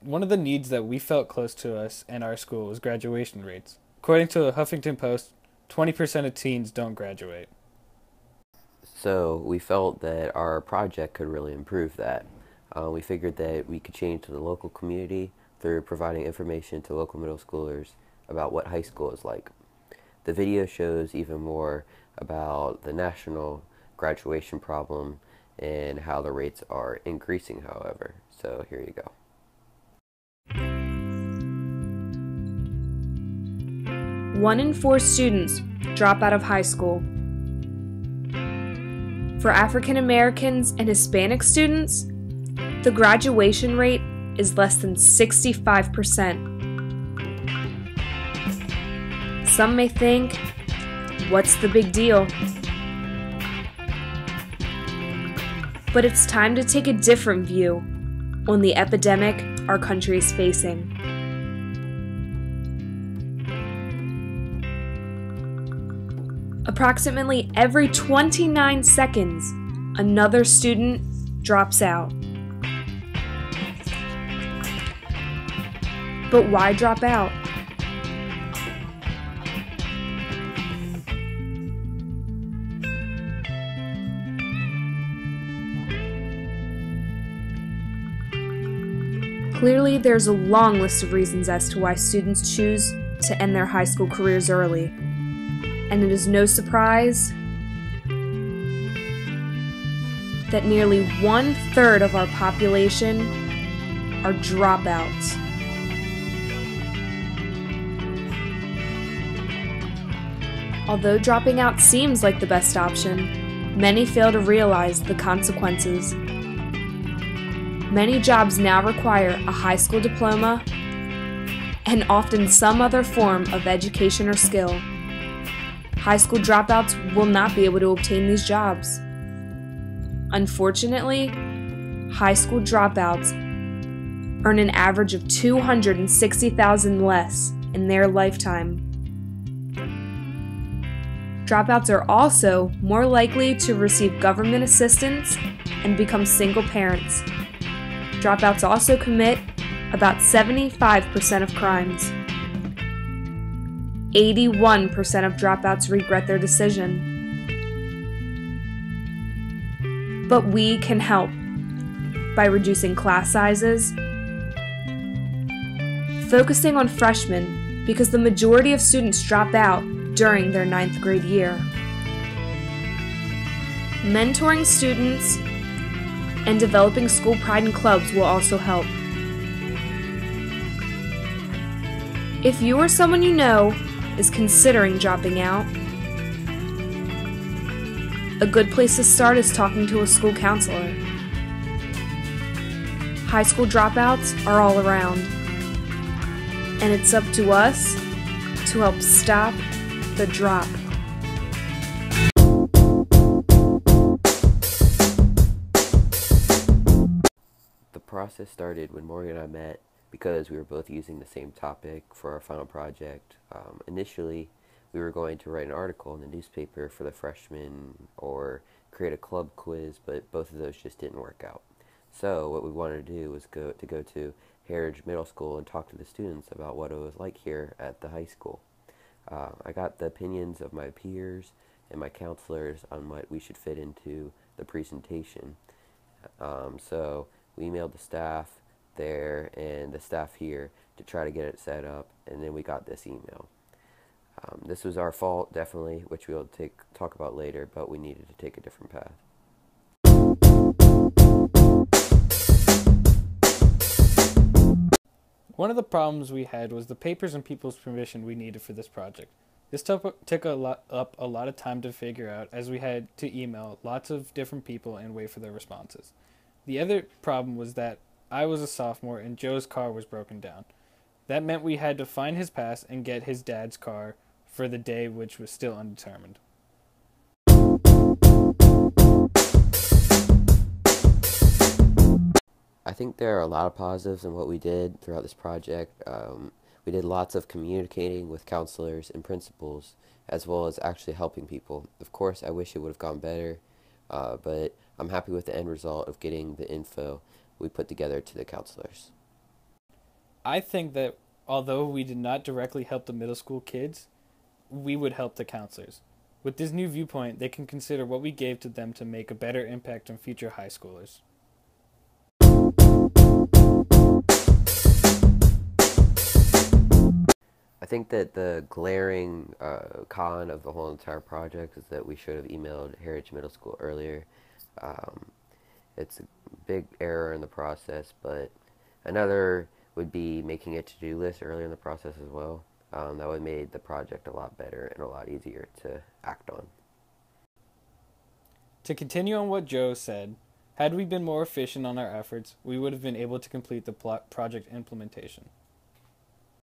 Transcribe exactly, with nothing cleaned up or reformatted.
One of the needs that we felt close to us and our school was graduation rates. According to the Huffington Post, twenty percent of teens don't graduate. So we felt that our project could really improve that. Uh, we figured that we could change to the local community through providing information to local middle schoolers about what high school is like. The video shows even more about the national graduation problem and how the rates are increasing, however. So here you go. One in four students drop out of high school. For African Americans and Hispanic students, the graduation rate is less than sixty-five percent. Some may think, what's the big deal? But it's time to take a different view on the epidemic our country is facing. Approximately every twenty-nine seconds, another student drops out. But why drop out? Clearly, there's a long list of reasons as to why students choose to end their high school careers early. And it is no surprise that nearly one-third of our population are dropouts. Although dropping out seems like the best option, many fail to realize the consequences. Many jobs now require a high school diploma and often some other form of education or skill. High school dropouts will not be able to obtain these jobs. Unfortunately, high school dropouts earn an average of two hundred sixty thousand dollars less in their lifetime. Dropouts are also more likely to receive government assistance and become single parents. Dropouts also commit about seventy-five percent of crimes. eighty-one percent of dropouts regret their decision. But we can help by reducing class sizes, focusing on freshmen because the majority of students drop out during their ninth grade year, mentoring students, and developing school pride and clubs will also help. If you or someone you know is considering dropping out, a good place to start is talking to a school counselor. High school dropouts are all around, and it's up to us to help stop the drop. The process started when Morgan and I met because we were both using the same topic for our final project. Um, initially, we were going to write an article in the newspaper for the freshmen or create a club quiz, but both of those just didn't work out. So what we wanted to do was go to go to Heritage Middle School and talk to the students about what it was like here at the high school. Uh, I got the opinions of my peers and my counselors on what we should fit into the presentation. Um, so we emailed the staff there and the staff here to try to get it set up, and then we got this email. Um, this was our fault, definitely, which we'll take talk about later, but we needed to take a different path. One of the problems we had was the papers and people's permission we needed for this project. This took, took a lot, up a lot of time to figure out, as we had to email lots of different people and wait for their responses. The other problem was that I was a sophomore and Joe's car was broken down. That meant we had to find his pass and get his dad's car for the day, which was still undetermined. I think there are a lot of positives in what we did throughout this project. Um, we did lots of communicating with counselors and principals, as well as actually helping people. Of course, I wish it would have gone better, uh, but I'm happy with the end result of getting the info we put together to the counselors. I think that although we did not directly help the middle school kids, we would help the counselors. With this new viewpoint, they can consider what we gave to them to make a better impact on future high schoolers. I think that the glaring uh, con of the whole entire project is that we should have emailed Heritage Middle School earlier. Um, it's a big error in the process, but another would be making a to-do list earlier in the process as well. Um, that would have made the project a lot better and a lot easier to act on. To continue on what Joe said, had we been more efficient on our efforts, we would have been able to complete the plot project implementation.